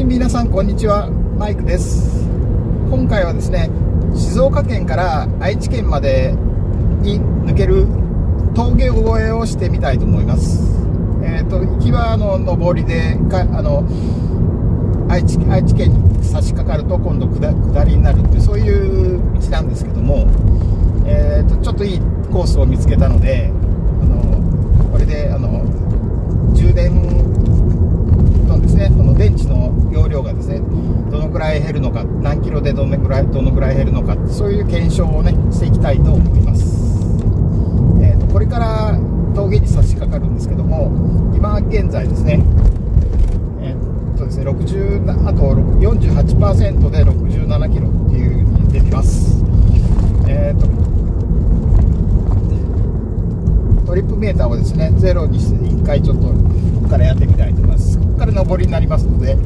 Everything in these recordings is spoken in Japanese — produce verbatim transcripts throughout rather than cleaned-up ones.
はい皆さんこんにちは、マイクです。今回はですね、静岡県から愛知県までに抜ける峠越えをしてみたいと思います。えーと行きはあの上りでかあの愛知、愛知県に差し掛かると今度下、下りになるっていうそういう道なんですけども、えーとちょっといいコースを見つけたので、あのこれであの充電のですね、その電池の容量がですねどのくらい減るのか、何キロでどのくらいどのくらい減るのか、そういう検証をねしていきたいと思います。えーとこれから峠に差し掛かるんですけども、今現在ですね、えーとですねろくじゅうあと よんじゅうはちパーセント でろくじゅうななキロっていう風に出てます。えーとトリップメーターをですねゼロにしていっかいちょっとここからやってみたいと思います。ここから上りになりますので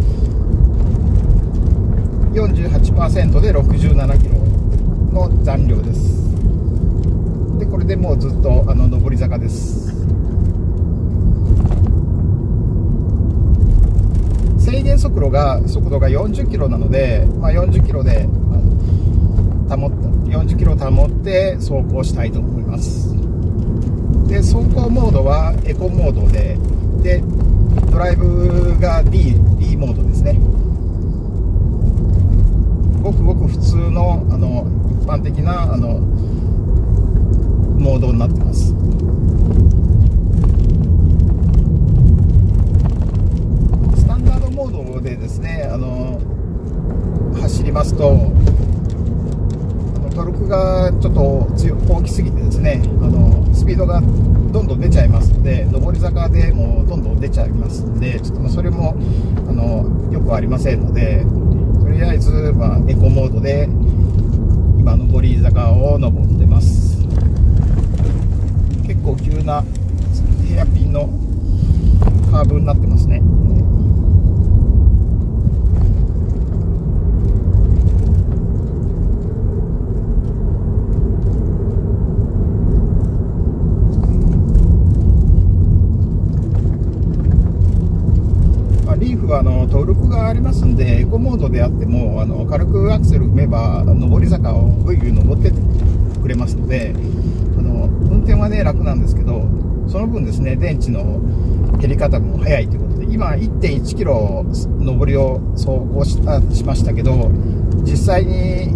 よんじゅうはちパーセント でろくじゅうななキロの残量です。でこれでもうずっとあの上り坂です。制限速度が速度がよんじゅっキロなので、まあ、よんじゅっキロであの保ったよんじゅっキロ保って走行したいと思います。で走行モードはエコモードで、でドライブが D, D モードですね。ごくごく普通のあの一般的なあのモードになってます。スタンダードモードでですねあの走りますと、トルクがちょっと強大きすぎてですね、あのスピードがどんどん出ちゃいますので、上り坂でもうどんどん出ちゃいますので、ちょっとそれもあのよくありませんので、とりあえず、まあ、エコモードで今上り坂を登ってます。結構急なヘアピンのカーブになってますね。リーフはあのトルクがありますんで、エコモードであってもあの軽くアクセル踏めば上り坂をぐいぐい登ってくれますので、あの運転はね楽なんですけど、その分ですね電池の減り方も速いということで、今 いってんいちキロ上りを走行 し, しましたけど、実際に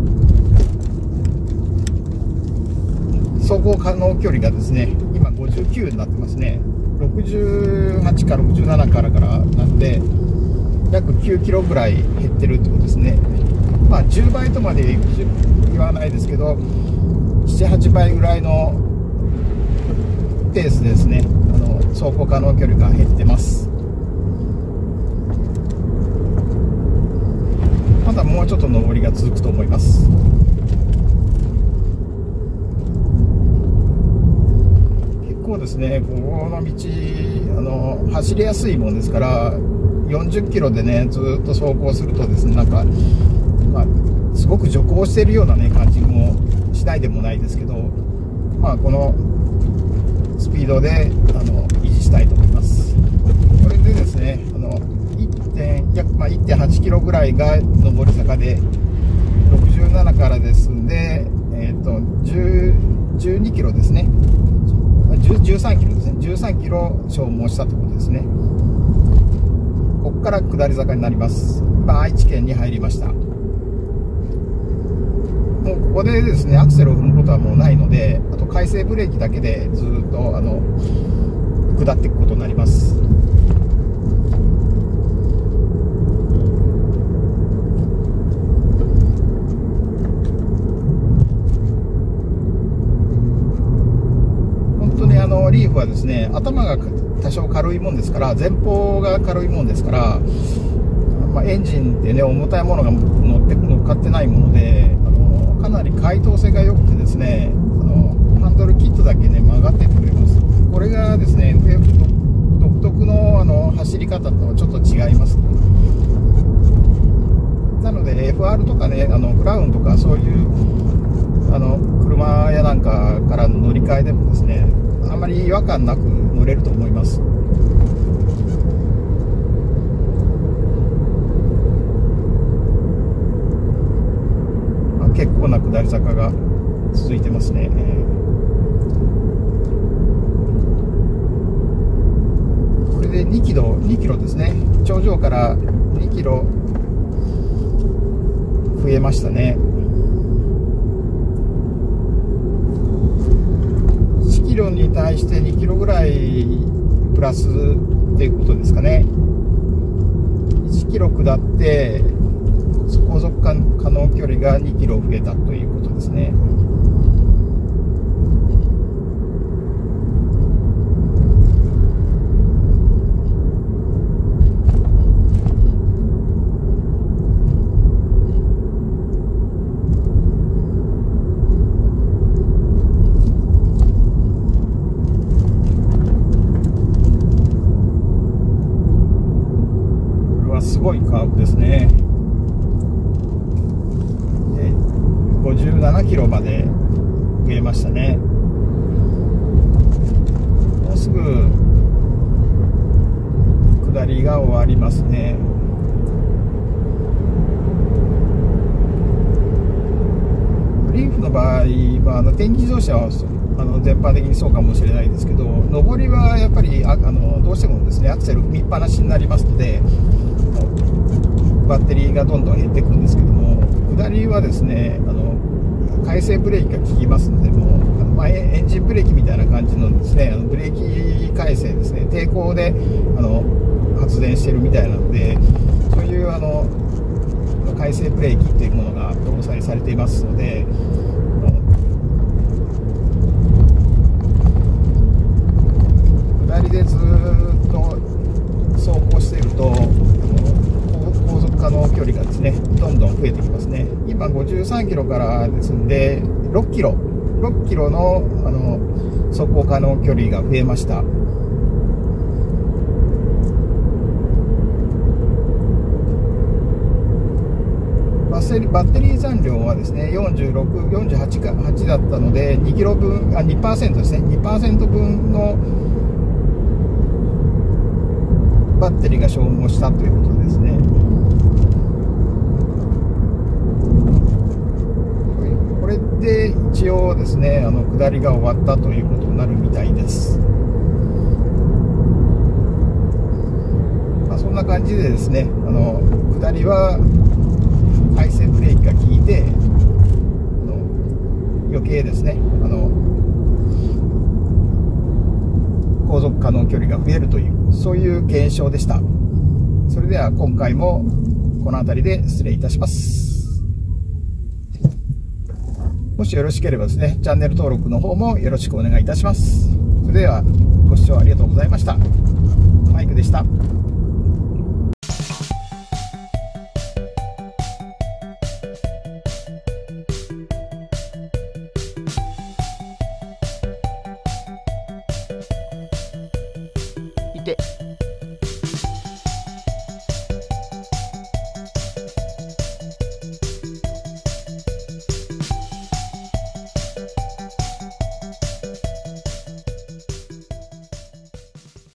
走行可能距離がですね今ごじゅうきゅうになってますね。ろくじゅうはちかろくじゅうななからからなんで約きゅうキロぐらい減ってるってことですね。まあじゅうばいとまで言わないですけど、ななはちばいぐらいのペースでですねあの走行可能距離が減ってます。まだもうちょっと上りが続くと思います。結構ですね、この道あの走りやすいもんですから、よんじゅっキロでねずっと走行するとですね、なんか、まあ、すごく徐行しているようなね感じもしないでもないですけど、まあこのスピードであの維持したいと思います。これでですねあの いってん約、まあ、いってんはちキロぐらいが上り坂で、ろくじゅうななからですんで、えー、とじゅうにキロですね、じゅうさんキロですね、じゅうさんキロ消耗したということですね。ここから下り坂になります。今愛知県に入りました。もうここでですねアクセルを踏むことはもうないので、あと回生ブレーキだけでずっとあの下っていくことになります。あのリーフはですね頭が多少軽いもんですから、前方が軽いもんですから、まあ、エンジンってね重たいものが乗って乗っかってないもので、あのかなり解凍性が良くてですね、あのハンドルキットだけね曲がってってくれます。これがですね独特のあの走り方とちょっと違います。なので エフアール とかねあのクラウンとかそういうあの車やなんかからの乗り換えでもですねあまり違和感なく乗れると思います。 結構な下り坂が続いてますね。これでにキロにキロですね。頂上からにキロ増えましたね。いちキロに対してにキロぐらいプラスっていうことですかね。いちキロ下って航続可能距離がにキロ増えたということですね。すごいカーブですね。ごじゅうななキロまで増えましたね。もうすぐ下りが終わりますね。リーフの場合はあの電気自動車はあの全般的にそうかもしれないですけど、上りはやっぱりああのどうしてもですねアクセル踏みっぱなしになりますので、バッテリーがどんどん減っていくんですけども、下りはですねあの回生ブレーキが効きますので、もうあの、まあ、エンジンブレーキみたいな感じのですねあのブレーキ回生ですね、抵抗であの発電してるみたいなので、そういうあの回生ブレーキっていうものが搭載されていますので、下りでずっと走行していると航続可能距離がですねどんどん増えてきますね。今ごじゅうさんキロからですんでろっキロろっキロのあの走行可能距離が増えました。バッテリー残量はですねよんじゅうろく、よんじゅうはちだったのでにキロぶん、あ にパーセント ですね、にパーセント 分のバッテリーが消耗したということですね。これで一応ですねあの下りが終わったということになるみたいです。まあ、そんな感じでですねあの下りは回生ブレーキが効いてあの余計ですねあの航続可能距離が増えるというそういう現象でした。それでは今回もこの辺りで失礼いたします。もしよろしければですねチャンネル登録の方もよろしくお願いいたします。それではご視聴ありがとうございました。マイクでした。 で